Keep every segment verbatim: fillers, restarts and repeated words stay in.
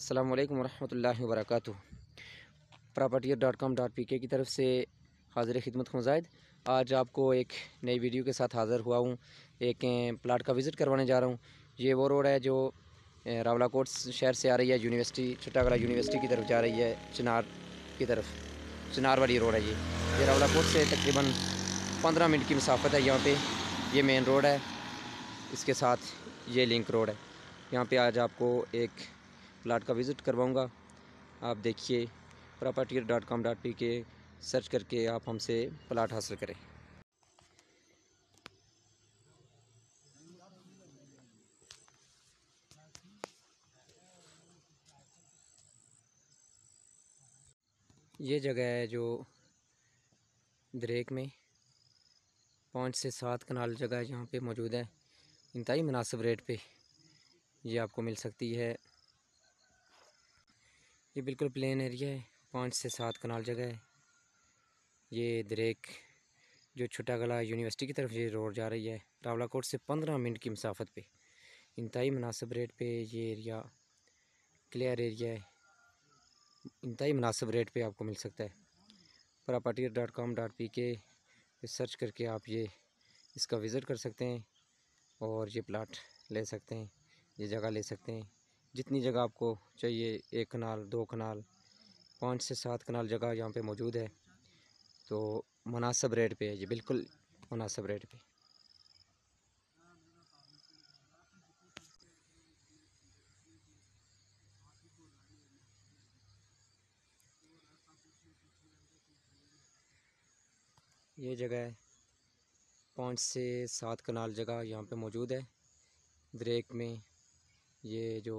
अस्सलाम वालेकुम वरहमतुल्लाहि वबरकातुहू। Property dot com dot P K की तरफ से हाज़िर खिदमत हूँ ज़ायद। आज आपको एक नई वीडियो के साथ हाज़िर हुआ हूँ। एक प्लाट का विज़िट करवाने जा रहा हूँ। ये वो रोड है जो रावलाकोट शहर से आ रही है, यूनिवर्सिटी छुट्टागला यूनिवर्सिटी की तरफ जा रही है, चिनार की तरफ, चिनार वाली रोड है। ये ये रावलाकोट से तकरीबन पंद्रह मिनट की मसाफत है। यहाँ पे ये मेन रोड है, इसके साथ ये लिंक रोड है। यहाँ पे आज आपको एक प्लाट का विज़िट करवाऊँगा। आप देखिए, property dot com dot P K search करके आप हमसे प्लाट हासिल करें। ये जगह है जो दरेक में पाँच से सात कनाल जगह यहाँ पे मौजूद है। इंतहाई मुनासिब रेट पे ये आपको मिल सकती है। ये बिल्कुल प्लेन एरिया है, पाँच से सात कनाल जगह है। ये दरेक जो छुट्टागला यूनिवर्सिटी की तरफ ये रोड जा रही है, रावलाकोट से पंद्रह मिनट की मसाफत पे इंतहाई मुनासिब रेट पे ये एरिया, क्लियर एरिया है, इंतहाई मुनासिब रेट पे आपको मिल सकता है। Property dot com dot P K search करके आप ये इसका विज़िट कर सकते हैं और ये प्लाट ले सकते हैं, ये जगह ले सकते हैं। जितनी जगह आपको चाहिए, एक कनाल, दो कनाल, पाँच से सात कनाल जगह यहाँ पे मौजूद है। तो मुनासिब रेट पे है ये, बिल्कुल मुनासिब रेट पे। ये जगह है, पाँच से सात कनाल जगह यहाँ पे मौजूद है दरेक में। ये जो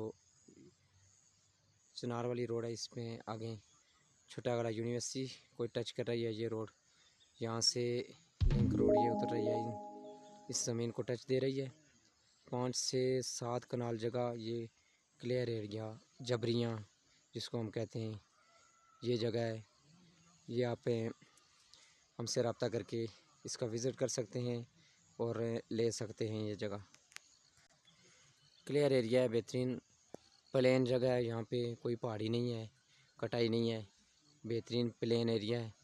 चिनार वाली रोड है, इसमें आगे छुट्टागला यूनिवर्सिटी कोई टच कर रही है। ये रोड यहाँ से लिंक रोड ये उतर रही है, इस ज़मीन को टच दे रही है। पाँच से सात कनाल जगह, ये क्लियर एरिया, जबरियाँ जिसको हम कहते हैं, ये जगह है। ये आप हमसे रब्ता करके इसका विज़िट कर सकते हैं और ले सकते हैं। ये जगह क्लियर एरिया है, बेहतरीन प्लेन जगह है। यहाँ पे कोई पहाड़ी नहीं है, कटाई नहीं है, बेहतरीन प्लेन एरिया है।